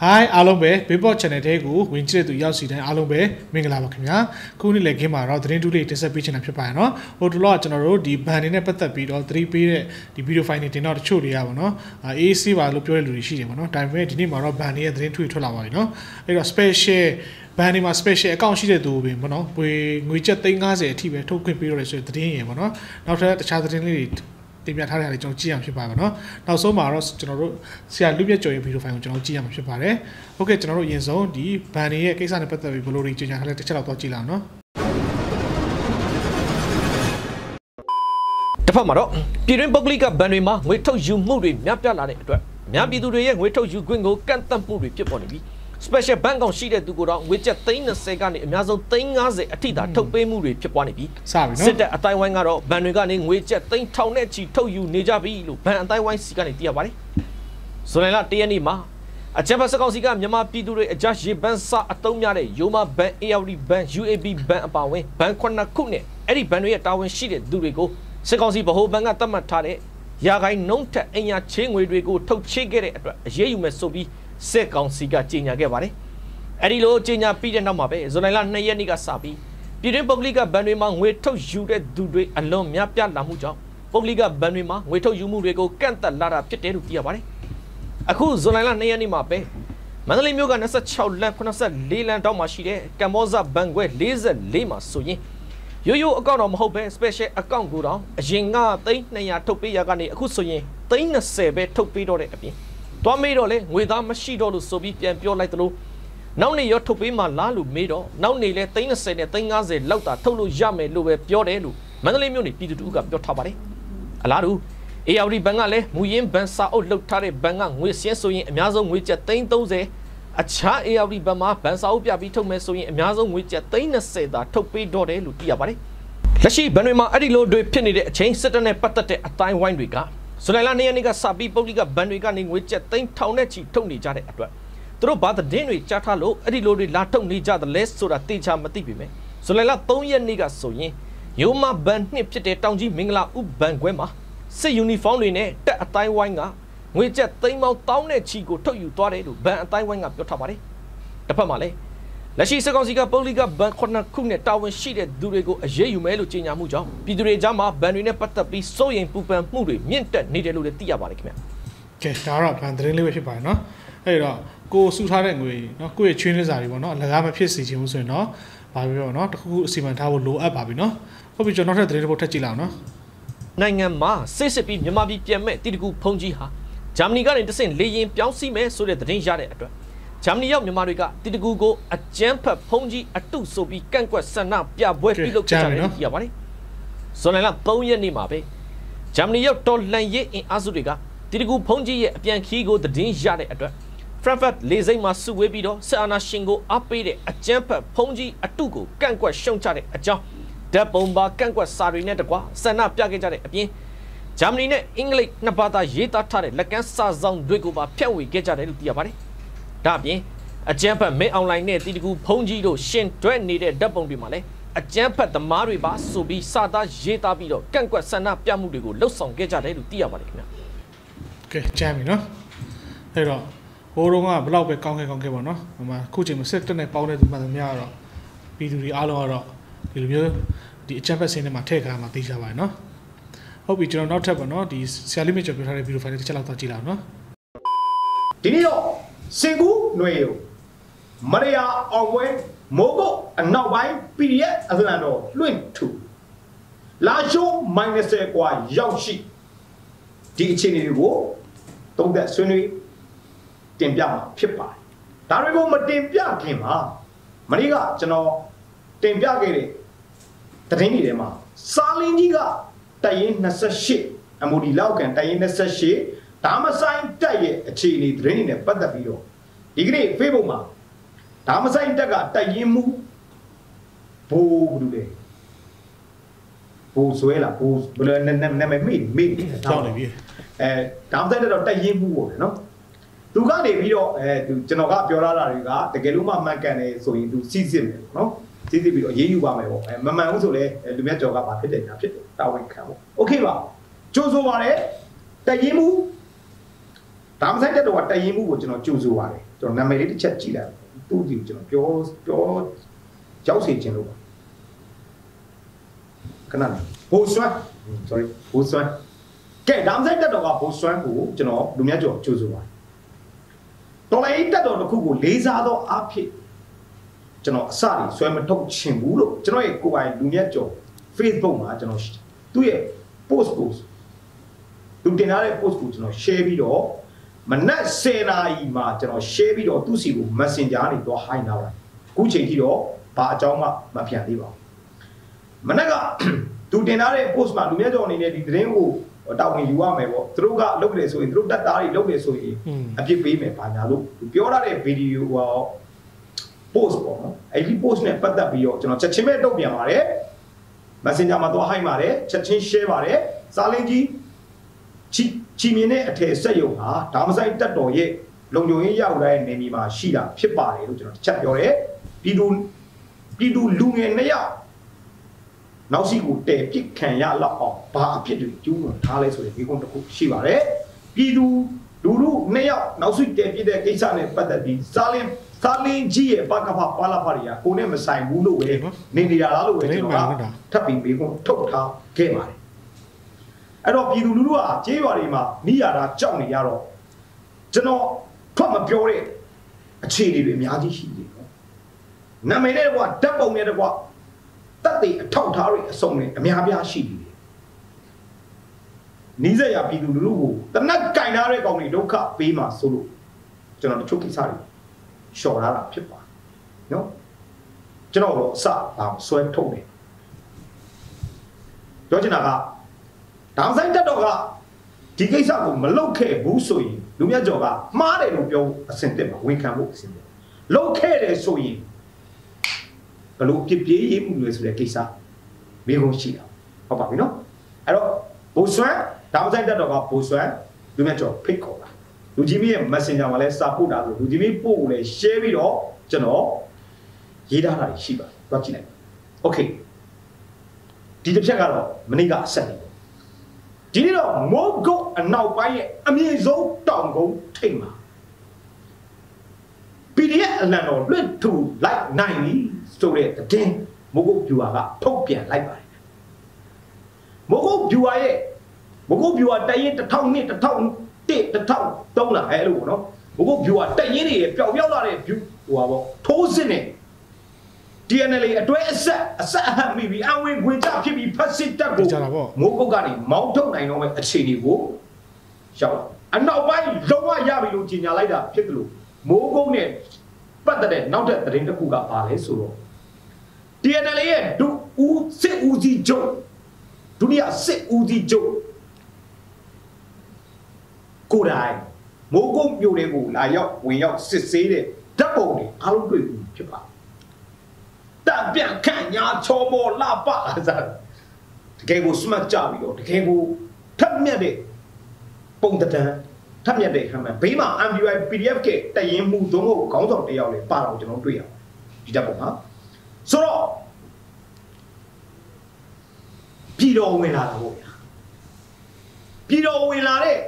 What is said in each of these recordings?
Hi အားလုံးပဲ Billboard channel ထဲကိုဝင်ကြည့်တဲ့သူရောက်စီတိုင်းအားလုံးပဲမင်္ဂလာပါခင်ဗျာခုနေ့လည်းခင်းမှာတော့သတင်းတူးလေးတင်ဆက်ပေးချင်တာဖြစ်ပါတယ်နော်ဟိုတလောကကျွန်တော်တို့ဒီ band တွေနဲ့ပတ်သက်ပြီးတော့သတိပေးတဲ့ဒီ video file တွေတင်တော့တချို့တွေရပါတော့AAC ပါလို့ပြောတဲ့လူတွေရှိတယ်ပေါ့နော်ဒါပေမဲ့ဒီနေ့မှာတော့ band တွေရဲ့သတင်းထွက်လာပါပြီနော်အဲ့တော့ special band တွေမှာ special account ရှိတဲ့သူပဲပေါ့နော်ငွေကျပ်350အထိပဲထုတ်ခွင့်ပေးတော့တယ်ဆိုတဲ့သတင်းရယ်ပေါ့နော်နောက်ထပ်တခြားသတင်းလေးတွေတင်ပြထားတဲ့အားလေးကျွန်တော်ကြည့်ရမှာဖြစ်ပါမယ်နော်နောက်ဆုံးမှာတော့ကျွန်တော်တို့ဆရာလူပြကျော်ရဲ့ video file ကိုကျွန်တော်ကြည့်ရမှာဖြစ်ပါတယ်ဟုတ်ကဲ့ကျွန်တော်တို့အရင်ဆုံးဒီ band တွေရဲ့ကိစ္စနဲ့ပတ်သက်ပြီးဘယ်လိုတွေကြေညာထားလဲတစ်ချက်တော့ကြည့်လာအောင်နော်တစ်ဖက်မှာတော့ပြည်တွင်းပုဂ္ဂလိကဘဏ်တွေမှာငွေထုတ်ယူမှုတွေများပြားလာတဲ့အတွက်အများပြည်သူတွေရဲ့ငွေထုတ်ယူခွင့်ကိုကန့်သတ်မှုတွေဖြစ်ပေါ်နေပြီး special bank ကောင်ရှိတဲ့သူကိုတော့ငွေကျပ်320ကနေအများဆုံး350အထိသာထုတ်ပေးမှုတွေဖြစ်ပွားနေပြီးစစ်တပ်အတိုင်းဝိုင်းကတော့ဘဏ်တွေကနေငွေကျပ်3000နဲ့ချီထုတ်ယူနေကြပြီလို့ဘဏ်အတိုင်းဝိုင်းစီကနေသိရပါတယ်။ဇွန်လ1ရက်နေ့မှာအချက်ဖတ်စကောင်စီကမြန်မာပြည်သူတွေအကြရေဘဏ်စာအတုံးများတဲ့ရိုမာဘဏ် ARD ဘဏ် UAB ဘဏ်အပါအဝင်ဘဏ်9ခုနဲ့အဲ့ဒီဘဏ်တွေရဲ့တာဝန်ရှိတဲ့သူတွေကိုစစ်ကောင်စီဗဟိုဘဏ်ကသတ်မှတ်ထားတဲ့ရာဂိုင်းနှုန်းထက်အင်အားချေးငွေတွေကိုထုတ်ချေးခဲ့တဲ့အတွက်အရေးယူမယ်ဆိုပြီးစစ်ကောင်စီကကြေညာခဲ့ပါတယ်။အဲဒီလိုကြေညာပြီးတဲ့နောက်မှာပဲဇွန်လ2ရက်နေ့ကစပြီးပြည်တွင်းပုဂ္ဂလိကဘဏ်တွေမှာငွေထုတ်ယူတဲ့သူတွေအလွန်များပြားလာမှုကြောင့်ပုဂ္ဂလိကဘဏ်တွေမှာငွေထုတ်ယူမှုတွေကိုကန့်သတ်လာတာဖြစ်တယ်လို့သိရပါတယ်။အခုဇွန်လ2ရက်နေ့မှာပဲမန္တလေးမြို့က26လမ်း84လမ်းတောက်မှာရှိတဲ့ကမ္ဘောဇဘဏ်ခွဲ44မှာဆိုရင်ရိုးအကောင့်တော့မဟုတ်ပဲ special account ကိုတော့အရင်က300ထုတ်ပေးရကနေအခုဆိုရင်320ပဲထုတ်ပေးတော့တဲ့အပြင်သွားမေးတော့လေငွေသားမရှိတော့လို့ဆိုပြီးပြန်ပြောလိုက်သလိုနောက်နေ့ရောထုတ်ပေးမှလားလို့မေးတော့နောက်နေ့လဲ320နဲ့350လောက်တာထုတ်လို့ရမယ်လို့ပဲပြောတယ်လို့မန္တလေးမြို့နေပြည်သူတို့ကပြောထားပါတယ်အလားတူ ARD ဘဏ်ကလည်းမူရင်းဘဏ်စာအုပ်လှုပ်ထားတဲ့ဘဏ်ကငွေစင်းဆိုရင်အများဆုံးငွေကျပ်330အခြား ARD ဘဏ်မှာဘဏ်စာအုပ်ပြပြီးထုတ်မယ်ဆိုရင်အများဆုံးငွေကျပ်320သာထုတ်ပေးတော့တယ်လို့သိရပါတယ်လက်ရှိဘဏ်တွေမှာအဲ့ဒီလိုတွေဖြစ်နေတဲ့အချိန်စစ်တပ်နဲ့ပတ်သက်တဲ့အတိုင်းဝိုင်းတွေကဇူလိုင်လ2ရက်နေ့ကစပြီးပုဂ္ဂလိကဘဏ်တွေကနေငွေကျပ်3000နဲ့ချီထုတ်နေကြတဲ့အတွက်သူတို့ဘာသတင်းတွေကြားထားလို့အဲ့ဒီလိုတွေလာထုတ်နေကြတယ်လဲဆိုတာသိချာမသိပေမဲ့ဇူလိုင်လ3ရက်နေ့ကဆိုရင်ရိုမာဘဏ်နှစ်ဖြစ်တဲ့တောင်ကြီးမင်္ဂလာဥဘဏ်ခွဲမှာစစ်ယူနီဖောင်းတွေနဲ့တက်အတိုင်းဝိုင်းကငွေကျပ်သိန်းပေါင်း1000နဲ့ချီကိုထုတ်ယူသွားတယ်လို့ဘဏ်အတိုင်းဝိုင်းကပြောထားပါတယ်တစ်ဖက်မှာလည်းလက်ရှိစစ်ကောင်စီကပုဂ္ဂလိကဘဏ်9ခုနဲ့တာဝန်ရှိတဲ့သူတွေကိုအရေးယူမယ်လို့ကြေညာမှုကြောင့်ပြည်သူတွေကြားမှာဘဏ်တွေနဲ့ပတ်သက်ပြီးစိုးရိမ်ပူပန်မှုတွေမြင့်တက်နေတယ်လို့လည်းသိရပါတယ်ခင်ဗျာကဲဒါတော့ဘဏ်သတင်းလေးပဲဖြစ်ပါတယ်နော်အဲ့တော့ကိုစုထားတဲ့ငွေနော်ကိုယ့်ရဲ့ချွေးနှစာတွေပေါ့နော်အလကားမဖြစ်စေချင်ဘူးဆိုရင်တော့ဘာပြောနော်တခုခုအစီအမံထားဖို့လိုအပ်ပါပြီနော်ဟုတ်ပြီကျွန်တော်နောက်ထပ်သတင်းတစ်ပုဒ်ထပ်ကြည့်လိုက်အောင်နော်နိုင်ငံမှာစစ်ပြီးမြန်မာပြည်ပြန်မဲ့တီတကူဖုန်ကြီးဟာဂျာမနီကနေတဆင့်လေရင်ပြောင်းစီမယ်ဆိုတဲ့သတင်းရတဲ့အတွက်ဂျာမနီရောက်မြန်မာတွေကတီတကူကိုအကျန်းဖတ်ဖုန်ကြီးအတုဆိုပြီးကန့်ကွက်ဆန္ဒပြပွဲပြုလုပ်ကြတယ်လို့သိရပါတယ်ဇွန်လ3ရက်နေ့မှာပဲဂျာမနီရောက်တော်လှန်ရေးအင်အားစုတွေကတီတကူဖုန်ကြီးရဲ့အပြန်ခီးကိုသတင်းရတဲ့အတွက်Frankfurt လေဆိပ်မှာစုဝေးပြီးတော့စစ်အာဏာရှင်ကိုအားပေးတဲ့အကျန်းဖတ်ဖုန်ကြီးအတုကိုကန့်ကွက်ရှုံချတဲ့အကြောင်းဓာတ်ပုံပါကန့်ကွက်စာတွေနဲ့တကွဆန္ဒပြခဲ့ကြတဲ့အပြင်ဂျာမနီနဲ့အင်္ဂလိပ်နှစ်ဘာသာရေးသားထားတဲ့လက်ကမ်းစာဆောင်တွေကိုပါဖြန့်ဝေခဲ့ကြတယ်လို့သိရပါတယ်။ဒါ့အပြင်အကျန်းဖတ်မင်းအွန်လိုင်းနဲ့တီတကူဖုန်ကြီးတို့ရှင်တွဲနေတဲ့ဓာတ်ပုံတွေမှာလည်းအကျန်းဖတ်သမားတွေပါဆိုပြီးစာသားရေးသားပြီးတော့ကန့်ကွက်ဆန္ဒပြမှုတွေကိုလှုပ်ဆောင်ခဲ့ကြတယ်လို့သိရပါတယ်ခင်ဗျာ။ကဲကြမ်းပြီနော်။အဲ့တော့ဟိုတုန်းကဘလောက်ပဲကောင်းခဲ့ပေါ့နော်။ဟိုမှာခုချိန်မှာစစ်တက်နဲ့ပေါင်းတဲ့သူမှန်သမျှကတော့ပြည်သူတွေအားလုံးကတော့ဒီလိုမျိုးဒီအကျန်းဖတ်စင်းထဲမှာထည့်ခါမှာသိကြပါတယ်နော်။ဟုတ်ပြီကျွန်တော်နောက်ထပ်ပေါ့နော်ဒီဆရာလေးမြင့်ကျော်ပြောထားတဲ့ဗီဒီယိုဖိုင်လေးတစ်ချက်လောက်တော့ကြည့်လိုက်အောင်နော်ဒီနေ့တော့စင်ကူးຫນွေကိုမရယာအောင်ပွဲမိုးကုတ်အနောက်ပိုင်း PDF အစလန်တော်လွင့်ထူလာရှိုး -10 กว่าရောက်ရှိဒီအခြေအနေတွေကိုသုံးသပ်ဆွေးနွေးတင်ပြမှာဖြစ်ပါတယ်ဒါတွေကိုမတင်ပြခင်မှာမနေ့ကကျွန်တော်တင်ပြခဲ့တဲ့သတင်းတွေထဲမှာစာလင်းကြီးကတိုက်ရင်28 MOD လောက်ကန်တိုက်ရင်28ဒါမဆိုင်တက်ရဲ့အခြေအနေသတင်းတွေနဲ့ပတ်သက်ပြီးတော့ဒီကနေ့ Facebook မှာဒါမဆိုင်တက်ကတိုက်ရင်မှုဘိုးဘူးလေဘိုးဆွဲလာဘိုးဘယ်လိုနာမည်မိကြောက်နေပြီဒါမဆိုင်တက်တော့တိုက်ရင်မှုပေါ့နော်သူကနေပြီးတော့သူကျွန်တော်ကပြောလာတာတွေကတကယ်လို့မှမှန်ကန်တယ်ဆိုရင်သူစီးစစ်မယ်နော်စီးစစ်ပြီးတော့ရေးယူပါမယ်ပေါ့မမှန်ဘူးဆိုလဲလူမြတ်ကျော်ကဘာဖြစ်တယ်ညာဖြစ်တယ်တာဝန်ခံပေါ့โอเคပါကြိုးဆိုပါတယ်တိုက်ရင်မှုဒါမဆိုင်တက်တော့တိုက်ရင်မှုကိုကျွန်တော်ကြိုးဆိုပါတယ်ကျွန်တော်နာမည်လေးတစ်ချက်ကြည့်လိုက်သူ့ဒီကျွန်တော်ပြောကြောက်စီခြင်းလို့ခဏလေးဘိုးစွမ်း sorry ဘိုးစွမ်းကဲဒါမှမဟုတ်တက်တော်ကဘိုးစွမ်းကိုကျွန်တော်လူမြတ်ကျော်ကြိုးဆိုပါတော်လိုက်တက်တော်တစ်ခုကိုလေးစားသောအဖြစ်ကျွန်တော်အစတွေဆွဲမထုတ်ချင်ဘူးလို့ကျွန်တော်ရဲ့ကိုယ်ပိုင်လူမြတ်ကျော် Facebook မှာကျွန်တော်သူ့ရဲ့ post ကိုသူတင်ထားတဲ့ post ကိုကျွန်တော် share ပြီးတော့မနက်10 နာရီမှာကျွန်တော် share ပြီးတော့သူ့စီကို Messenger ကနေတော့ high နာပါတယ်အခုချိန်ထိတော့ဘာအကြောင်းမှမပြန်သေးပါဘူးမနက်ကသူတင်ထားတဲ့ post မှာလူမြတ်ကျော်အနေနဲ့ဒီသတင်းကိုတောင်းဝင်ယူရမယ်ပေါ့သူတို့ကလုပ်တယ်ဆိုရင်သူတို့တက်သားတွေလုပ်တယ်ဆိုရင်အပြစ်ပေးမယ်ဘာညာလို့ပြောရတဲ့ video ဟော post ပေါ့နော်အဲ့ဒီ post နဲ့ပတ်သက်ပြီးတော့ကျွန်တော်ချက်ချင်းပဲတုံ့ပြန်ပါတယ် Messenger မှာတော့ high ပါတယ်ချက်ချင်း share ပါတယ်စာလင်းကြီးချီမြင်တဲ့အထည်ဆက်ယုံဟာဒါမဆိုင်တက်တော်ရဲ့လုံခြုံရေးရောက်တဲ့နေမီမှာရှိတာဖြစ်ပါတယ်လို့ကျွန်တော်တစ်ချက်ပြောတယ်ပြည်သူလူငယ်2ယောက်နောက်စီကိုတဲပြစ်ခံရလောက်အောင်ဘာအဖြစ်တွေကျူးလွန်ထားလဲဆိုရင်ဒီကုန်းတစ်ခုရှိပါတယ်ပြည်သူလူ2ယောက်နောက်စီတဲပြစ်တဲ့ကိစ္စနဲ့ပတ်သက်ပြီးစာလင်းကြီးရဲ့ပကဖပါလာဖာရီယာကိုနဲ့မဆိုင်ဘူးလို့ပဲနေနေတာလားလို့ပဲကျွန်တော်ကထပ်ပြီးဒီကုန်းထုတ်ထားခဲ့ပါတယ်အဲ့တော့ပြည်သူလူထုကကြေးရွာတွေမှာမိရတာကြောက်နေရတော့ကျွန်တော်ထွက်မပြောတဲ့အခြေအနေတွေအများကြီးရှိတယ်နော်နာမည်နဲ့ကွာဓာတ်ပုံနဲ့ကွာတက်တွေအထောက်ထားတွေအစုံတွေအများပြားရှိနေတယ်နီးစက်ရပြည်သူလူထုကိုတနက်ကင်ထားတဲ့ကောင်တွေဒုက္ခပေးမှာဆိုလို့ကျွန်တော်တချို့ကိစ္စတွေလျှော်ထားတာဖြစ်ပါနော်ကျွန်တော်တော့အစဆွဲထုတ်တယ်ပြောချင်တာကဒါဆိုင်တက်တော့ကဒီကိစ္စကိုမလုပ်ခဲ့ဘူးဆိုရင်လူမြတ်ကျော်ကမှားတယ်လို့ပြောအစင်တက်မှာဝန်ခံဖို့အစင်တက်လုပ်ခဲ့တယ်ဆိုရင်ဘလို့ပြပြရေးမှုလဲဆိုတဲ့ကိစ္စမိကုန်ရှိတာဟုတ်ပါပြီနော်အဲ့တော့ဘိုးဆွမ်းဒါဆိုင်တက်တော့ကဘိုးဆွမ်းလူမြတ်ကျော်ဖိတ်ခေါ်တာလူကြီးမင်းရဲ့ Messenger မှာလဲစာပို့တာဆိုလူကြီးမင်းပို့ကိုလဲ share ပြီးတော့ကျွန်တော်ရေးထားတာရှိပါတယ်တွားကြည့်လိုက် Okay ဒီတစ်ချက်ကတော့မနေ့ကအဆက်နေဒီနေ့တော့မိုးကုတ်အနောက်ပိုင်းရဲ့အမြင့်ဆုံးတောင်ကုန်းထိပ်မှာ PDF အလံတော်လွတ်ထူလိုက်နိုင်ပြီဆိုတဲ့တဲ့မိုးကုတ် viewer ကထုတ်ပြန်လိုက်ပါတယ်မိုးကုတ် viewer ရဲ့မိုးကုတ် viewer တရင်1000နှစ်1000လားအဲ့လိုပေါ့နော်မိုးကုတ် viewer တရင်တွေပျောက်လာတဲ့ view ဟိုပါပေါ့ထိုးစစ်နဲ့ TNL အတွဲအဆက်အဟပ်မိပြီးအဝင်ခွင်ကြဖြစ်ပြီးဖက်စစ်တပ်ကိုမိုးကုတ်ကနေမောင်းထုတ်နိုင်တော့မဲ့အခြေအနေကိုရောက်လာအနောက်ပိုင်းလုံးဝရပြီလို့ကြေညာလိုက်တာဖြစ်တယ်လို့မိုးကုတ်နဲ့ပတ်သက်တဲ့နောက်တဲ့သတင်းတစ်ခုကပါလဲဆိုတော့ TNL ရဲ့ဒုစစ်ဦးစီးချုပ်ဒုတိယစစ်ဦးစီးချုပ်ကိုတိုင်မိုးကုတ်မြို့တွေကိုလာရောက်ဝင်ရောက်စစ်ဆေးတဲ့ဓာတ်ပုံတွေအားလုံးတွေ့ပြီးဖြစ်ပါတံပြန်ခန့်ညာချောမောလာပလာစားတကယ်ကိုစမတ်ကြပြီးတော့တကယ်ကိုထက်မြက်တဲ့ပုံတံထက်မြက်တဲ့ဟမ်ဘေးမှာ MVI PDF ကတရင်မှုသုံးဖို့ခေါင်းဆောင်တယောက်လေပါတော့ကျွန်တော်တွေ့ရဒီတက်ပုံဟာဆိုတော့ပြည်တော်ဝင်လာတာပေါ့ဗျာပြည်တော်ဝင်လာတဲ့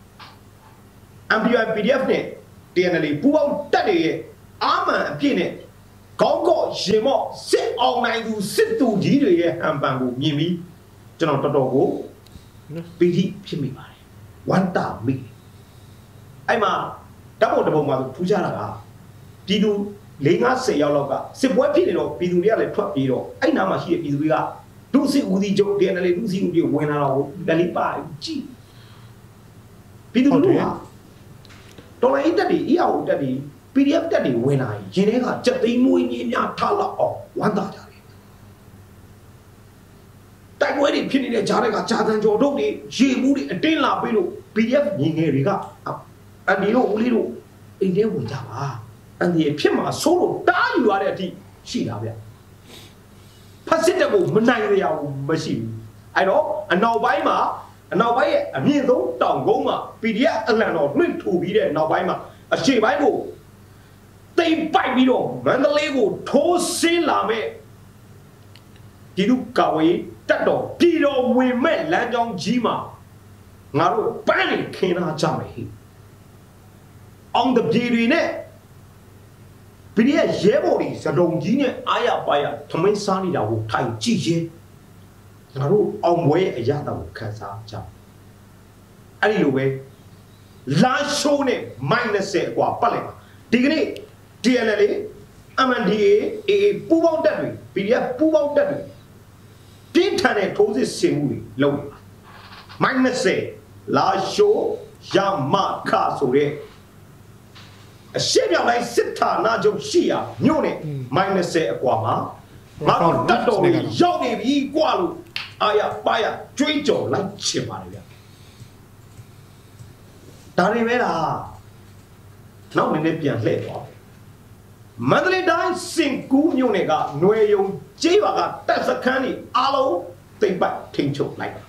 MVI PDF နဲ့ TNL ပူပေါင်းတက်တွေရဲ့အာမန်အပြည့်နဲ့ကောင်းကော့ရင်မော့စစ်အောင်နိုင်သူစစ်သူကြီးတွေရဲ့ဟန်ပန်ကိုမြင်ပြီးကျွန်တော်တော်တော်ကိုပီတိဖြစ်မိပါတယ်ဝမ်းတာမိအဲ့မှာဓာတ်ပုံတစ်ပုံမှာထူးခြားတာကပြည်သူ4-50ယောက်လောက်ကစစ်ပွဲဖြစ်နေတော့ပြည်သူတွေကလည်းထွက်ပြေးတော့အဲ့နားမှာရှိတဲ့ပြည်သူတွေကဒုစစ်ဦးစီးချုပ် TNL ဒုစစ်ဦးစီးဝင်လာတော့လက်လေးပါကြည့်ပြည်သူတွေကတော်လိုင်းတက်တွေ EAO တက်တွေPDF တက်တွေဝင်လာရင်ထဲကကြက်သိမ်းမွေးကြီးများထားလောက်အောင်ဝမ်းသာကြတယ်တိုက်ပွဲတွေဖြစ်နေတဲ့ကြားတွေကဂျာတန်ကျော်တို့တွေရေမှုတွေအတင်းလာပြီးလို့ PDF ညီငယ်တွေကအန်ဒီတို့ဦးလေးတို့အိမ်ထဲဝင်ကြပါအန်ဒီဖြစ်မှာဆိုးလို့တားယူရတဲ့အထိရှိတာဗျဖက်စစ်တပ်ကိုမနိုင်ရဘူးမရှိဘူးအဲ့တော့အနောက်ပိုင်းရဲ့အမြင့်ဆုံးတောင်ကုန်းမှာ PDF အလံတော်လွှင့်ထူပြီးတဲ့နောက်ပိုင်းမှာအရှေ့ပိုင်းကိုတိမ်ပိုက်ပြီးတော့မန္တလေးကိုထိုးဆင်းလာမဲ့ဒီလူကဝေးတက်တော်ပြည်တော်ဝင်မဲ့လမ်းကြောင်းကြီးမှာငါတို့ပန်းနေခင်းထားကြမယ်ဟိအောင်တပြေတွေနဲ့ပြည်ရဲ့ရဲဘော်တွေစတုံကြီးနဲ့အားရပါရထမင်းစားနေတာကိုထိုင်ကြည့်ရင်ငါတို့အောင်ပွဲရဲ့အရာတော်ကိုခံစားကြအဲ့ဒီလိုပဲလာရှိုးနဲ့ -20 အကွာပတ်လိုက်ပါဒီကနေ့ TNL MNDAA ပူပေါင်းတက်တွေ PDF ပူပေါင်းတက်တွေပြင်းထန်တဲ့ထိုးစစ်ဆင်မှုတွေလုပ်နေပါ -20 လာရှိုးရမခဆိုတဲ့အရှိမြောက်တိုင်းစစ်ဌာနချုပ်ရှိရာမြို့နဲ့ -20 အကွာမှာငါတို့တက်တော်တွေရောက်နေပြီကွာလို့အာရပါရကြွေးကြော်လိုက်ချင်ပါတယ်ဗျဒါတွေပဲလားနောက်နည်းနည်းပြန်လှည့်သွားမန္တလေးတိုင်းစင်ကူးမြို့နယ်ကຫນွေယုံကျေးရွာကတပ်စခန်းကြီးအားလုံးသိမ့်ပတ်ထိန်ချုပ်လိုက်ပါ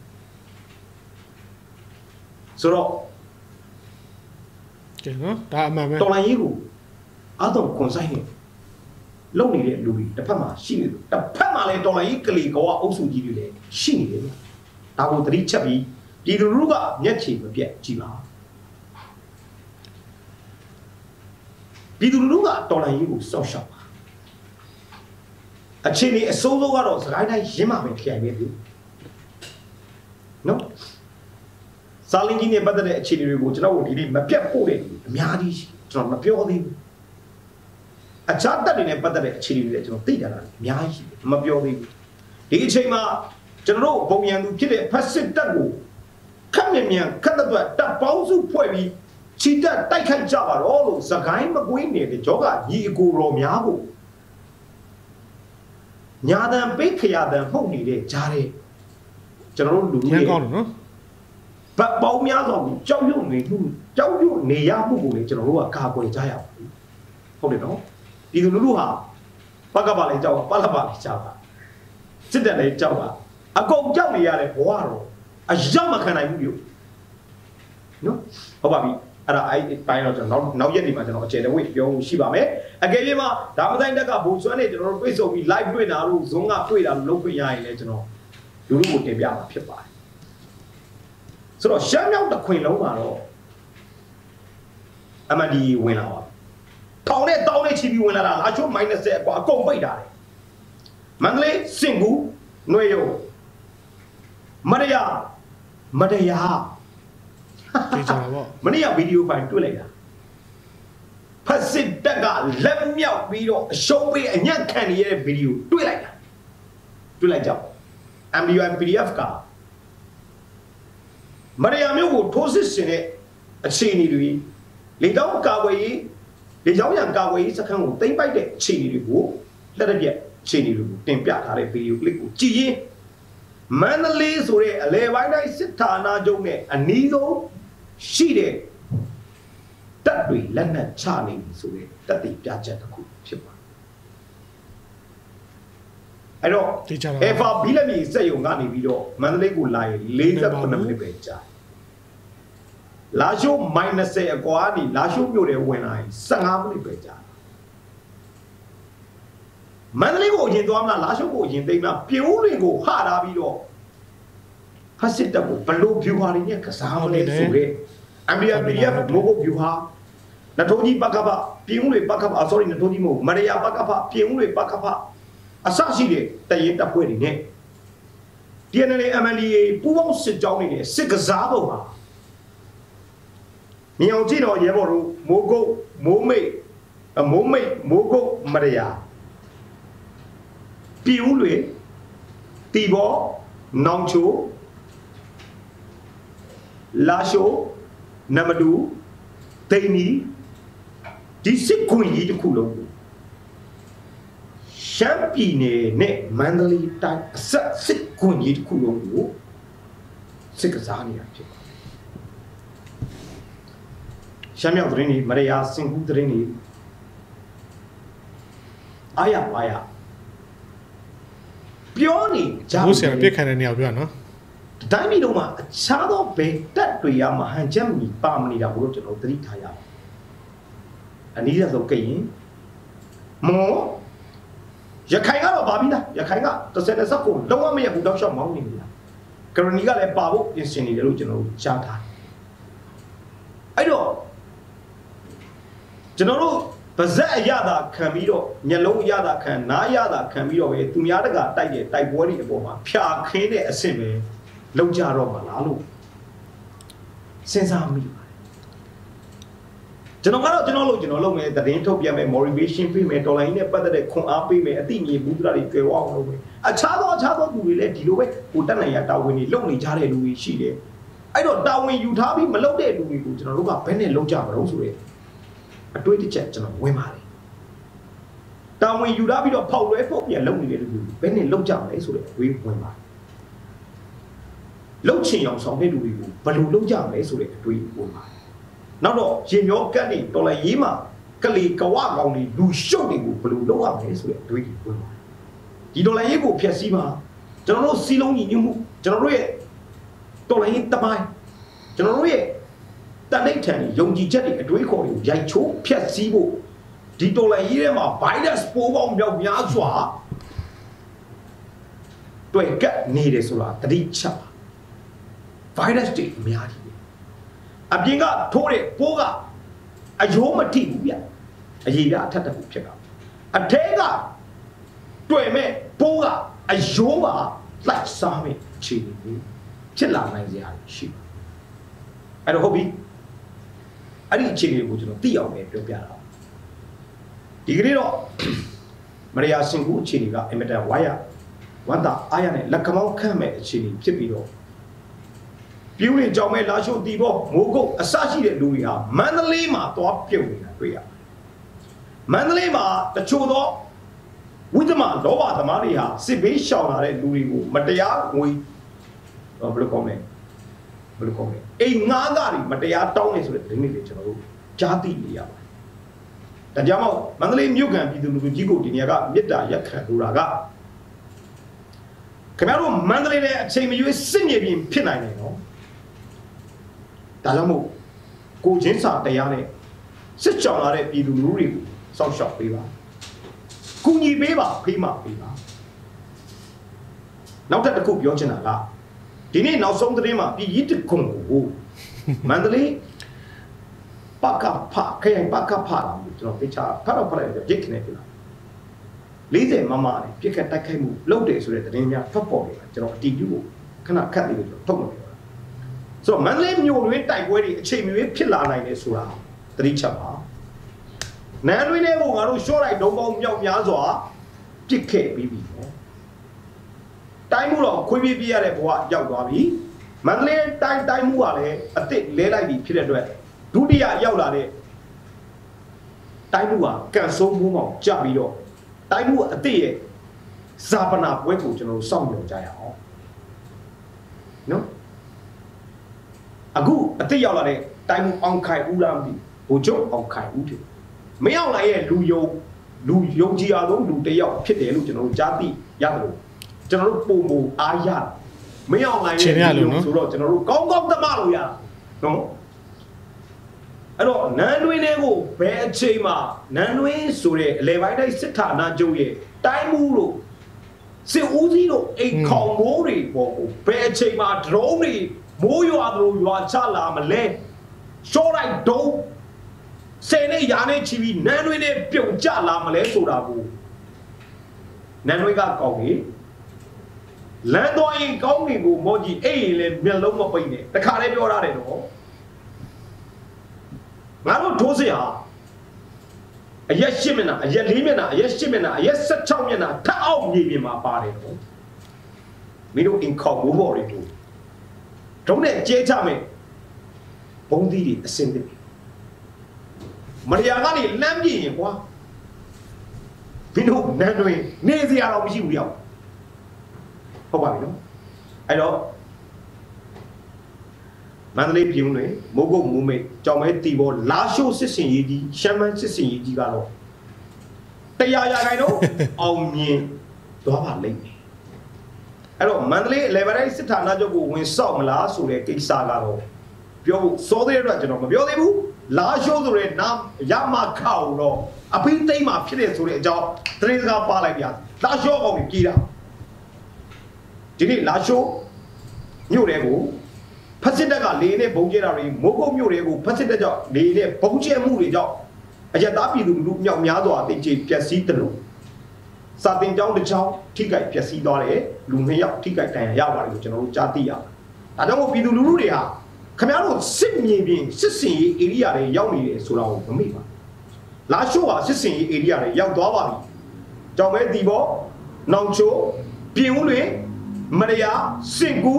ဆိုတော့ကျန်နော်ဒါအမှန်ပဲတော်လိုင်းကြီးကိုအားတော့ခွန်ဆိုင်နေလုံနေတဲ့လူတွေတစ်ဖက်မှာရှိနေတယ်တစ်ဖက်မှာလည်းတော်လိုင်းကြီးကလေးကောအုပ်စုကြီးတွေလည်းရှိနေတယ်ဒါကိုသတိချက်ပြီးပြည်သူလူထုကမျက်ခြေမပြတ်ကြည့်ပါပြည်သူလူထုကတော်လိုင်းကြီးကိုစောင့်ရှောက်ပါအခြေအနေအစိုးဆုံးကတော့စကိုင်းတိုင်းရင်းမှာပဲခရိုင်ပဲဒီနော်စာလင်းကြီးနဲ့ပတ်သက်တဲ့အခြေအနေတွေကိုကျွန်တော်တို့ဒီနေ့မပြတ်ဖို့တဲ့အများကြီးကျွန်တော်မပြောသေးဘူးအခြားတက်တွေနဲ့ပတ်သက်တဲ့အခြေအနေတွေလည်းကျွန်တော်သိကြတာအများကြီးမပြောသေးဘူးဒီအချိန်မှာကျွန်တော်တို့ဘုံရန်သူဖြစ်တဲ့ဖက်စစ်တပ်ကိုခက်မြန်ခက်တဲ့အတွက်တပ်ပေါင်းစုဖွဲ့ပြီးချီတက်တိုက်ခိုက်ကြပါတော့လို့စကိုင်းမကွေးနေတဲ့ကြောကညီအကိုတော်များကိုညာတန်ပိတ်ခရတန်မှုတ်နေတဲ့ကြားတဲ့ကျွန်တော်တို့လူတွေကောင်းတယ်နော်ဗတ်ပေါင်းများစွာကိုကြောက်ရွံ့နေမှုကြောက်ရွံ့နေရမှုကိုလေကျွန်တော်တို့ကကာကွယ်ကြရအောင်ဟုတ်တယ်နော်ဒီလူလူဟာပကပါလေကြောက်ပါပလပါလေကြောက်ပါစစ်တပ်လည်းကြောက်ပါအကုန်ကြောက်နေရတဲ့ဘဝတော့အရောက်မခံနိုင်ဘူးပြုနော်ဟုတ်ပါပြီအဲ့ဒါအဲ့တိုင်းတော့ကျွန်တော်နောက်ရက်ဒီမှာကျွန်တော်အကျယ်တဝိတ်ပြောရှိပါမယ်အကယ်၍မှဒါမဆိုင်တက်ကဘူစွမ်းနေကျွန်တော်တို့တွေ့ဆုံပြီး live တွေ့တာလို့ဇုံကတွေ့တာလို့လုပ်ခွင့်ရရင်လည်းကျွန်တော်လူလူကိုတင်ပြမှာဖြစ်ပါတယ်ဆိုတော့ရှမ်းမြောက်တစ်ခွင်လုံးမှာတော့အမဒီဝင်လာပါထောင်နဲ့တောင်းနဲ့ချီပြီးဝင်လာတာလာချိုး -10 အကွာအကုန်ပိတ်တာတယ်မန္တလေးစင်ကူຫນွေယုံမရယာကြည့်ကြပါပေါ့မနေ့ကဗီဒီယိုဖိုင်တွေ့လိုက်တာဖက်စစ်တပ်ကလက်မြောက်ပြီးတော့အရှုံးပေးအညံ့ခံနေရတဲ့ဗီဒီယိုတွေ့လိုက်ကြပါ MDY PDF ကမရယာမျိုးကိုထိုးစစ်ဆင်တဲ့အခြေအနေတွေလေကြောင်းကာကွယ်ရေးလေကြောင်းရန်ကာကွယ်ရေးစခန်းကိုသိမ်းပိုက်တဲ့အခြေအနေတွေကိုလက်ရပြက်အခြေအနေတွေကိုတင်ပြထားတဲ့ဗီဒီယိုကလစ်ကိုကြည့်ရင်မန္တလေးဆိုတဲ့အလဲပိုင်းတိုင်းစစ်ဌာနချုပ်နဲ့အနီးဆုံးရှိတဲ့တပ်တွေလက်နက်ချနေပြီဆိုတဲ့တပ်တွေပြချက်တစ်ခုဖြစ်ပါတယ်အဲ့တော့FA ဘီလက်မီစက်ရုံကနေပြီးတော့မန္တလေးကိုလာရင်48မိနစ်ပဲကြာလာရှိုး -10 အကွာနေလာရှိုးမြို့တွေဝင်လာရင်15မိနစ်ပဲကြာမန္တလေးကိုအရင်သွားမလားလာရှိုးကိုအရင်သိမ်းမလားပြိုးတွေကိုဟထားပြီးတော့ဖက်စစ်တပ်ကိုဘလို့ဖြူဟာတွေနဲ့ကစားမလဲဆိုတဲ့ MDF မိုးကိုဖြူဟာနထိုးကြီးပကပပြင်းဦးတွေပကပ sorry နထိုးကြီးမဟုတ်မရယာပကပပြင်းဦးတွေပကပအစရှိတဲ့တရင်တပ်ဖွဲ့တွေနဲ့ TNL MNDAA ပူးပေါင်းစစ်ကြောင်းတွေနဲ့စစ်ကစားပုံဟာမြေအောင်ကြည့်တော့ရဲဘော်တို့မိုးကုတ်မိုးမိတ်မိုးကုတ်မရယာပြင်းဦးတွေတီဘောနောင်ချိုလာရှိုးနမတူဒိန်နီဒီစစ်ခွင်ကြီးတစ်ခုလုံးရှမ်းပြည်နယ်နဲ့မန္တလေးတိုင်းအဆက်စစ်ခွင်ကြီးတစ်ခုလုံးကိုစစ်ကစားနေတာဖြစ်ပါတယ်ရှမ်းမြောက်သတင်းတွေမရယာစင်ကူးသတင်းတွေအားရပါရပြောနေကြဘူးဆရာပြစ်ခံတဲ့နေရာပြောနော်တိုင်းပြည်လုံးမှာအခြားသောဘယ်တက်တွေရမှာဟန်ချက်မီပါမနေတာကိုကျွန်တော်သတိထားရအောင်အနည်းဆုံးကြရင်မောရခိုင်ကတော့ပါပြီလားရခိုင်က30စက်ကိုလုံးဝမရဘူးတောက်လျှောက်မောင်းနေပြီလားကရဏီကလည်းပါဖို့ပြင်ဆင်နေတယ်လို့ကျွန်တော်ကြားထားအဲ့တော့ကျွန်တော်တို့ပါဇက်အရသာခံပြီးတော့မျက်လုံးအရသာခံနားအရသာခံပြီးတော့ပဲသူများတကတိုက်တဲ့တိုက်ပွဲတွေအပေါ်မှာဖြာခင်းတဲ့အဆင့်ပဲလုံးကြတော့မှာလားလို့စဉ်းစားမိပါတယ်ကျွန်တော်လုပ်မယ်သတင်းထုတ်ပြန်မယ် motivation ပေးမယ်တော်လိုင်းနဲ့ပတ်သက်တဲ့ခွန်အားပေးမယ်အသိဉာဏ်ဘူးတရာတွေကျွဲဝအောင်လုပ်မယ်အခြားသောသူတွေလည်းဒီလိုပဲဟိုတက်နိုင်ရတာဝန်တွေလုပ်နေကြတဲ့လူတွေရှိတယ်အဲ့တော့တာဝန်ယူထားပြီးမလုပ်တဲ့လူတွေကိုကျွန်တော်တို့ကဘယ်နဲ့လုပ်ကြမလို့ဆိုရဲအတွေးတစ်ချက်ကျွန်တော်ဝင်ပါတယ်တာဝန်ယူထားပြီးတော့ဖောက်လွဲဖို့ပြန်လုပ်နေတဲ့လူတွေဘယ်နဲ့လုပ်ကြမလဲဆိုတဲ့အတွေးဝင်ပါတယ်လှုပ်ချင်အောင်ဆောင်တဲ့လူတွေကိုဘယ်လိုလုပ်ကြမလဲဆိုတဲ့အတွေးဝင်ပါတယ်နောက်တော့ရင်မျောကတ်နေတော်လိုက်ရေးမှာကလေးကဝကောင်တွေလူရှုပ်တွေကိုဘယ်လိုလုပ်ရမလဲဆိုတဲ့အတွေးဝင်ပါတယ်ဒီတော်လိုက်ရေးကိုဖျက်ဆီးမှာကျွန်တော်တို့စီလုံးညီညွတ်မှုကျွန်တော်တို့ရဲ့တော်လိုင်းတမိုင်းကျွန်တော်တို့ရဲ့တန်ဋိဌာန်ယုံကြည်ချက်တွေအတွေးခေါ်တွေကိုရိုက်ချိုးဖျက်ဆီးဖို့ဒီတော်လိုင်းရေးထဲမှာ virus ပိုးပေါင်းမြောက်များစွာတွေ့ကပ်နေတယ်ဆိုတာတတိချက်ပါ virus တွေအများကြီးအပြင်ကထိုးတဲ့ပိုးကအယိုးမထိဘူးဗျအရေးပြအထက်တက်ဖို့ဖြစ်တာအထဲကတွေ့မဲ့ပိုးကအယိုးပါလိုက်စားမဲ့ခြေနေဖြစ်လာနိုင်စရာရှိအဲ့တော့ဟုတ်ပြီအဲ့ဒီအခြေအနေကိုကျွန်တော်သိအောင်ပဲပြောပြတာဒီကနေ့တော့မရယာစင်ကူအခြေအနေကအင်မတန်ဝါရဝန္တာအားရနဲ့လက်ကမောင်းခန့်မဲ့အခြေအနေဖြစ်ပြီးတော့ပြူးရင်ကြောင်မဲ့လာရှိုးတီဘောမိုးကုတ်အစရှိတဲ့လူတွေဟာမန္တလေးမှာသွားပြုတ်နေတာတွေ့ရတယ်မန္တလေးမှာတချို့သောဝိသမလောဘသမားတွေဟာစစ်ဘေးရှောင်လာတဲ့လူတွေကိုမတရားငွေဘယ်လိုကောင်းလဲအိမ်ငါးသားတွေမတရားတောင်းနေဆိုတဲ့ဒီနေ့လေကျွန်တော်တို့ကြားသိနေရပါတယ်ဒါကြောင့်မန္တလေးမြို့ကန်ပြည်သူလူထုကြီးကိုဒီနေရာကမေတ္တာရက်ခံလိုတာကခင်ဗျားတို့မန္တလေးနဲ့အချိန်မရွေးစစ်မြေပြင်ဖြစ်နိုင်တယ်နော်ဒါကြောင့်မို့ကိုချင်းစာတရားနဲ့စစ်ကြောင်လာတဲ့ပြည်သူလူထုတွေကိုစောင့်ရှောက်ပေးပါကူညီပေးပါဖေးမပေးပါနောက်တစ်ခုပြောချင်တာကဒီနေ့နောက်ဆုံးသတင်းမှာပြည်ကြီးတကုံကိုမန္တလေးပကဖခရိုင်ပကဖလာမျိုးကျွန်တော်သိချာဖတ်တော့ဖတ်လိုက်ပြစ်ခနဲ့ပြလာ40မမနဲ့ပြစ်ခတ်တိုက်ခိုက်မှုလုပ်တယ်ဆိုတဲ့သတင်းများထွက်ပေါ်နေတာကျွန်တော်အတီးပြုဖို့ခဏခတ်နေလို့ကျွန်တော်ထုတ်မပြောတာဆိုတော့မန္တလေးမြို့တွင်တိုက်ပွဲတွေအချိန်မရွေးဖြစ်လာနိုင်တယ်ဆိုတာသတိချက်ပါနန်းတွင်တဲ့ဘုံငါတို့ရှော့လိုက်ဒုံပေါင်းမြောက်များစွာပြစ်ခဲ့ပြီးပြီတိုင်းမှုတော့ခွေးပြေးပြရတဲ့ဘဝရောက်သွားပြီမန္တလေးတိုင်းမှုကလည်းအစ်စ်လဲလိုက်ပြီဖြစ်တဲ့အတွက်ဒုတိယရောက်လာတဲ့တိုင်းမှုကကန်ဆိုးမှုမောင်ကြပြီးတော့တိုင်းမှုအစ်စ်ရဲ့ဇာပနာပွဲကိုကျွန်တော်တို့စောင့်မျှော်ကြရအောင်နော်အခုအစ်စ်ရောက်လာတဲ့တိုင်းမှုအောင်ခိုင်ဦးလားမသိဘူးဘိုလ်ချုပ်အောင်ခိုင်ဦးတယ်မရောက်လာရဲ့လူယုံကြည်အားလုံးလူတယောက်ဖြစ်တယ်လို့ကျွန်တော်တို့ကြားသိရတယ်လို့ကျွန်တော်တို့ပုံမအားရမရောက်နိုင်ရဲ့ဆိုတော့ကျွန်တော်တို့ကောင်းသမားလို့ရနော်အဲ့တော့နန်းတွင်းတွေကိုဘယ်အချိန်မှာနန်းတွင်းဆိုတဲ့အလေပိုင်းတိုင်းစစ်ဌာနချုပ်ရဲ့တိုင်းမှုလို့စစ်ဦးစီးတို့အိမ်ခေါင်မိုးတွေပေါ်ကိုဘယ်အချိန်မှာ drone တွေမိုးရွာတို့ရွာချလာမလဲရှော့လိုက်ဒုံးစင်နဲ့ရာနဲ့ချီပြီးနန်းတွင်းနဲ့ပြုတ်ကျလာမလဲဆိုတာကိုနန်းတွင်းကကောင်းပြီလမ်းသွားရင်ကောင်းကင်ကိုမောကြီးအဲ့ရင်လည်းမျက်လုံးမပိတ်နဲ့တခါတည်းပြောရတယ်နော်ငါတို့ဒိုးစရာအရက်8မျက်နှာအရက်4မျက်နှာအရက်8မျက်နှာအရက်16မျက်နှာထပ်အောင်မြေပြင်မှာပါတယ်နော်မင်းတို့အင်ခေါမိုးပေါ်တွေကိုတုံးနဲ့ကျဲချမယ်ဘုံသီးတွေအစင်းတယ်မရယာကနေလမ်းပြင်းရင်ကွာမင်းတို့နန်းတွင်နေစရာတော့မရှိဘူးရောက်ဟုတ်ပါပြီနော်အဲ့တော့မန္တလေးပြည်တွင်မိုးကုတ်မိုးမိတ်ကြောင်မဲတီဘောလာရှိုးစစ်စင်ရေးကြီးရှမ်းမန်းစစ်စင်ရေးကြီးကတော့100 ရာခိုင်နှုန်းအောင်မြင်သွားပါလိမ့်မယ်အဲ့တော့မန္တလေး level တိုင်းစစ်ဌာနချုပ်ကိုဝင်ဆောက်မလားဆိုတဲ့ကိစ္စကတော့ပြောဖို့စောသေးတဲ့အတွက်ကျွန်တော်မပြောသေးဘူးလာရှိုးဆိုတဲ့နာရမခောက်တော့အပိသိမ့်မှာဖြစ်တယ်ဆိုတဲ့အကြောင်းသတင်းစကားပါလိုက်ပြလာရှိုးအောင်ပြေးတာဒီနေ့လာရှိုးမြို့တွေကိုဖက်စစ်တပ်ကလေနဲ့ဘုံကျဲတာတွေမိုးကုတ်မြို့တွေကိုဖက်စစ်တပ်ကြောင့်လေနဲ့ဘုံကျဲမှုတွေကြောင့်အရတားပြည်သူလူမြောက်များစွာအသိချေပျက်စီးတယ်လို့စာတင်ကျောင်းတစ်ကျောင်းထိခိုက်ပျက်စီးသွားတယ်လူ2ယောက်ထိခိုက်ဒဏ်ရာရပါတယ်လို့ကျွန်တော်တို့ကြားသိရတယ်။ဒါကြောင့်မို့ပြည်သူလူထုတွေဟာခင်ဗျားတို့စစ်မြေပြင်စစ်စင်ရေး area တွေရောက်နေတယ်ဆိုတာကိုမမေ့ပါ။လာရှိုးဟာစစ်စင်ရေး area တွေရောက်သွားပါပြီ။ကြောင်မဲတီဘောနောင်ချိုပြင်ဦးလွင်မရယာစင်ကူ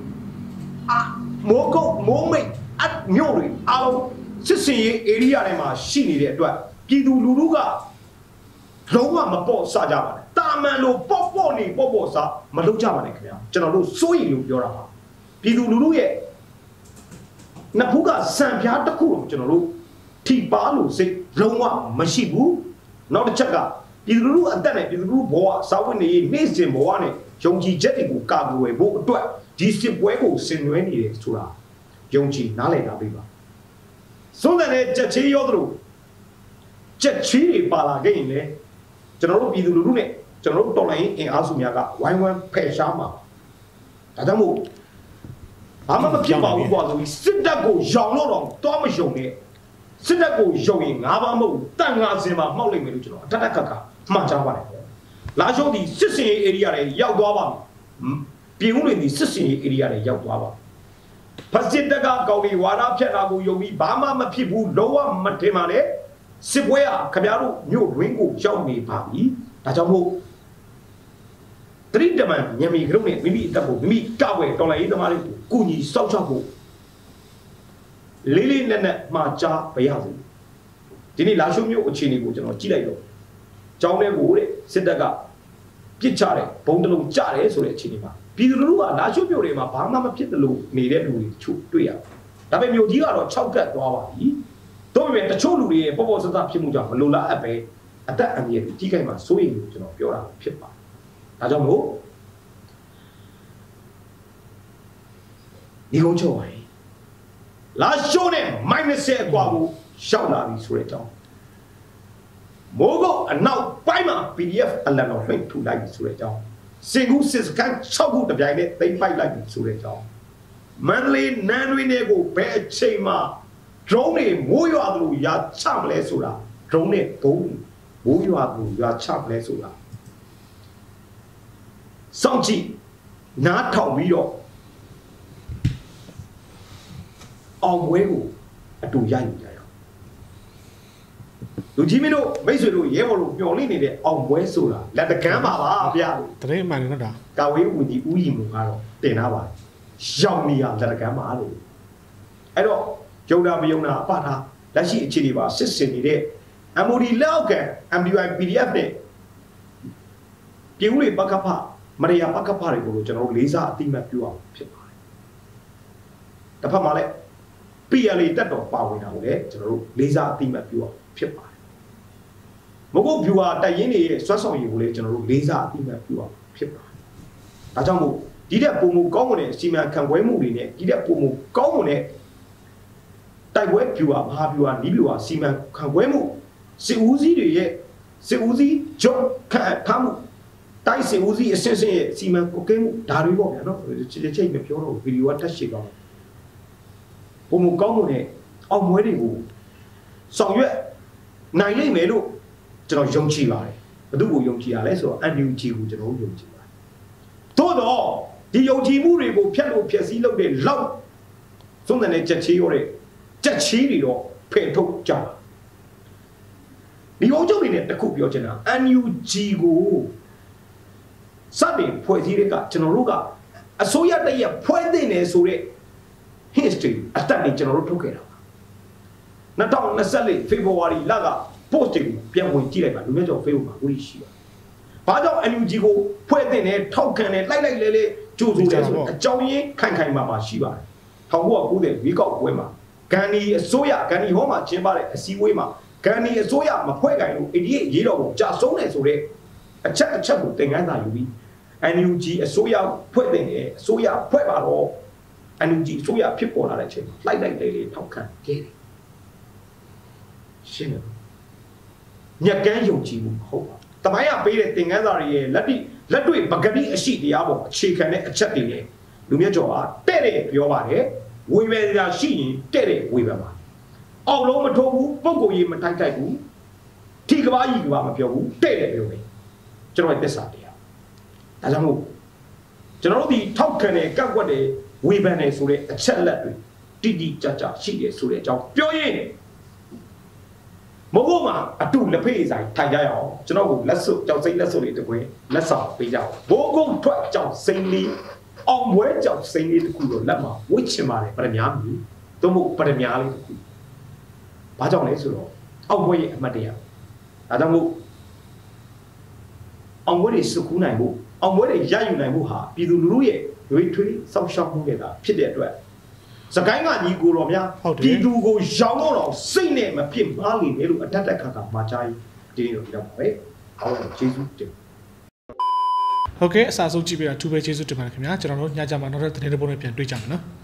မိုးကုတ်မိုးမိတ်အမြို့တွေအားလုံးစစ်စင်ရေး area တွေမှာရှိနေတဲ့အတွက်ပြည်သူလူထုကလုံးဝမပေါ့စားကြပါနဲ့တာမန်လို့ပေါ့နေပေါ့စားမလုပ်ကြပါနဲ့ခင်ဗျာကျွန်တော်တို့စိုးရိမ်လို့ပြောတာပါပြည်သူလူထုရဲ့နှစ်ဖူးကစံပြားတစ်ခုကိုကျွန်တော်တို့ထိပါလို့စိတ်လုံးဝမရှိဘူးနောက်တစ်ချက်ကပြည်သူလူထုအသက်နဲ့ပြည်သူလူထုဘဝစာဝတ်နေရေးနေ့စဉ်ဘဝနဲ့ယုံကြည်ချက်တွေကိုကာကွယ်ဖို့အတွက်ဒီစစ်ပွဲကိုဆင်နွှဲနေတယ်ဆိုတာယုံကြည်နားလည်တာပေးပါစိုးတဲ့ချက်ချေးရောတို့ချက်ချေးတွေပါလာခဲ့ရင်လေကျွန်တော်တို့ပြည်သူလူထုနဲ့ကျွန်တော်တို့တော်လိုင်းအင်အားစုများကဝိုင်းဝန်းဖယ်ရှားမှာဒါကြောင့်မို့ဘာမှမဖြစ်ပါဘူးကွာဆိုပြီးစစ်တပ်ကိုရောင်လို့တော့တောမယုံနဲ့စစ်တပ်ကိုယုံရင်ငါးပါးမဟုတ်တန်ငါစင်မှာမှောက်လိုက်မယ်လို့ကျွန်တော်အထက်ကမှတ်ကြားပါတယ်လာရှုံးဒီစစ်စင်ရေး area တွေရောက်သွားပါပြင်ဦးလွင်ဒီစစ်စင်ရေး area တွေရောက်သွားပါဖက်စစ်တပ်ကကောင်းဒီဝါဒဖြတ်တာကိုယုံပြီးဘာမှမဖြစ်ဘူးလုံးဝမထင်ပါနဲ့စစ်ပွဲဟာခင်ဗျားတို့မြို့ရင်းကိုရောက်နေပါပြီဒါကြောင့်မို့တရိတမန်ညမီကရုံးနဲ့မိမိအသက်ကိုမိမိကောက်ွယ်တော်လိုက်ရေးသမားလေးကိုကုညီစောက်ချဖို့လေးလေးနက်နက်မှာကြားပရစေဒီနေ့လာရှုံမြို့အခြေအနေကိုကျွန်တော်ကြည့်လိုက်တော့ကျောင်းထဲကိုတဲ့စစ်တပ်ကပြစ်ချတယ်ဘုံတလုံးကြတယ်ဆိုတဲ့အခြေအနေမှာပြည်သူလူထုကလာရှုံမြို့တွေမှာဘာမှမဖြစ်တယ်လို့နေတဲ့လူတွေချုပ်တွေ့ရတယ်ဒါပေမဲ့မြို့ကြီးကတော့6ကတ်သွားပါပြီတို့ပေမဲ့တချို့လူတွေရဲ့ပေါ်ဆဆဖြစ်မှုကြောင့်မလိုလားအပ်ပဲအသက်အန္တရာယ်ကြီးခိုင်မှာစိုးရိမ်လို့ကျွန်တော်ပြောတာဖြစ်ပါတယ်ဒါကြောင့်မို့ဒီကုန်းချုပ်ပါလာရှုံးနဲ့ minus အကွာကိုရှောက်လာပြီဆိုတဲ့အကြောင်းမိုးကုတ်အနောက်ပိုင်းမှာ PDF အလံတော်ဖိတ်ထူလိုက်ပြီဆိုတဲ့အကြောင်းစင်ကူစစ်စကန်6ခုတပြိုင်နဲ့သိမ့်ပိုက်လိုက်ပြီဆိုတဲ့အကြောင်းမန္တလေးနန်းတွင်းတွေကိုဘယ်အချိန်မှာ drone တွေမိုးရွာသလိုရာချမလဲဆိုတာ drone နဲ့ဘုံမိုးရွာသလိုရာချမလဲဆိုတာစောင့်ကြည့်နားထောင်ပြီးတော့အောင်ပွဲကိုအတူရယူကြရအောင်လူကြီးမင်းတို့မိတ်ဆွေတို့ရဲဘော်တို့မျော်လင့်နေတဲ့အောင်ပွဲဆိုတာလက်တကမ်းပါပါဗျာတရင်မှန်တော့တာကာဝေးဦးဒီဦးရင်ကတော့တင်ထားပါတယ်ရောင်နေရလက်တကမ်းပါလို့အဲ့တော့ယုံတာမယုံတာအပထားလက်ရှိအခြေအနေပါစစ်စင်နေတဲ့ MOD လက်အောက်က MDY PDF နဲ့ပြည်ဦးလေးပကဖမရယာပကဖတွေကိုကျွန်တော်တို့လေးစားအတိမတ်ပြုအောင်ဖြစ်ပါတယ်တစ်ဖက်မှာလည်းPLA တက်တော်ပါဝင်တာကိုလည်းကျွန်တော်တို့လေးစားအတိမတ်ပြုအောင်ဖြစ်ပါတယ်မဟုတ်ဗျူဟာတိုက်ရင်တွေရဲ့စွမ်းဆောင်ရည်ကိုလည်းကျွန်တော်တို့လေးစားအတိမတ်ပြုအောင်ဖြစ်ပါတယ်ဒါကြောင့်မို့ဒီတဲ့ပုံမူကောင်းမွန်တဲ့စီမံခန့်ခွဲမှုတွေနဲ့ဒီတဲ့ပုံမူကောင်းမွန်တဲ့တိုက်ပွဲဗျူဟာမဟာဗျူဟာနီးဗျူဟာစီမံခန့်ခွဲမှုစစ်ဦးစီးတွေရဲ့စစ်ဦးစီးချုပ်ခန့်ထားမှုတိုက်စစ်ဦးစီးအစစ်စစ်ရဲ့စီမံကွက်ကဲမှုဒါတွေပေါ့ဗျာနော်ချိန်မပြောတော့ဗီဒီယိုကတက်ရှိသွားတယ်ပုံမကောင်းမှုနဲ့အောင်မွဲတွေကိုဆောင်ရွက်နိုင်လိမ့်မယ်လို့ကျွန်တော်ယုံကြည်ပါတယ်ဘယ်သူ့ကိုယုံကြည်ရလဲဆိုတော့ NUG ကိုကျွန်တော်ယုံကြည်ပါတယ်သို့တော့ဒီယုံကြည်မှုတွေကိုဖျက်လို့ဖျက်ဆီးလုပ်တဲ့လောက်သုံးတဲ့ချက်ချီးရောတဲ့ချက်ချီးတွေတော့ဖယ်ထုတ်ကြပါဒီအုပ်ချုပ်နေတဲ့တခုပြောချင်တာ NUG ကိုစတင်ဖွဲ့စည်းတဲ့ကကျွန်တော်တို့ကအစိုးရတည်းရဖွဲ့သိနေဆိုတဲ့ history အတက်နေကျွန်တော်တို့ထုတ်ခဲ့တာပါ2024 February လက post ကိုပြန်ဝင်ကြည့်လိုက်ပါလူမျိုးကျော် Facebook မှာဦးရှိပါဘာကြောင့် NUG ကိုဖွဲ့သိနေထောက်ခံနေလိုက်လိုက်လဲကြိုးစိုးတယ်ဆိုအကြောင်းရင်းခိုင်ခိုင်မာမာရှိပါတယ်1990 week out ပွဲမှာဂန်ဒီအစိုးရဂန်ဒီဟောမှာကျင်းပတဲ့အစည်းအဝေးမှာဂန်ဒီအစိုးရမဖွဲ့ခိုင်လို့88ရေးတော်ကိုကြာဆုံးတယ်ဆိုတဲ့အချက်ကိုသင်ခန်းစာယူပြီး NUG အစိုးရဖွဲ့သိနေအစိုးရဖွဲ့ပါတော့NUG အစိုးရဖြစ်ပေါ်လာတဲ့အချိန်မှာလိုက်လိုက်လေးထောက်ခံခဲ့တယ်ရှင်းတယ်ညက်ကန်းယုံကြည်မှုမဟုတ်ပါတမိုင်းကပေးတဲ့သင်ခန်းစာတွေရဲ့လက်တွေ့ပကတိအရှိတရားပေါ်အခြေခံတဲ့အချက်တွေနဲ့လူမျိုးကျော်ကတဲ့တယ်ပြောပါတယ်ဝေဖန်ကြရှိရင်တဲ့တယ်ဝေဖန်ပါအောက်လုံးမထိုးဘူးပုဂ္ဂိုလ်ကြီးမတိုက်ခိုက်ဘူးထိကဘာကြီးကဘာမပြောဘူးတဲ့တယ်ပြောမယ်ကျွန်တော်ရဲ့သစ္စာတရားဒါကြောင့်မို့ကျွန်တော်တို့ဒီထောက်ခံတဲ့ကန့်ကွက်တဲ့ဝေဖန်တဲ့ဆိုတဲ့အချက်လက်တွေတိတိကျကျရှိတယ်ဆိုတဲ့အကြောင်းပြောရင်မဟုတ်မှာအတူလက်ဖေးဆိုင်ထိုင်ကြရအောင်ကျွန်တော်ကလက်စွပ်ကြောက်စိမ့်လက်စွပ်လေးတစ်ခွင်းလက်ဆောင်ပေးကြအောင်ဘိုးကုန်းထွက်ကြောက်စိမ့်လေးအောင်ပွဲကြောက်စိမ့်လေးတစ်ခုတော့လက်မှာဝှစ်ချင်ပါတယ်ပရမများမြည်သို့မဟုတ်ပရမများလေးတစ်ခုဘာကြောင့်လဲဆိုတော့အောင်ပွဲရဲ့အမှတ်တရဒါကြောင့်မို့အောင်ပွဲတွေစုကူးနိုင်ဖို့အောင်ပွဲတွေရယူနိုင်ဖို့ဟာပြည်သူလူထုရဲ့ရွေးထွေးစောင့်ရှောက်မှုတွေတာဖြစ်တဲ့အတွက်စကိုင်းကညီကိုတော်များပြည်သူကိုရောင်းတော့စိတ်နဲ့မဖြစ်မှားလိမ့်မယ်လို့အတတ်တက်ခါကမှာကြားရေးဒီလိုပြောပါပဲဟုတ်ကဲ့ကျေးဇူးတင်ဟုတ်ကဲ့အစားဆုံးကြည့်ပြတာသူပဲကျေးဇူးတင်ပါတယ်ခင်ဗျာကျွန်တော်တို့ညကြမှာနောက်ထပ်သတင်းတစ်ပုဒ်နဲ့ပြန်တွေ့ကြမယ်နော်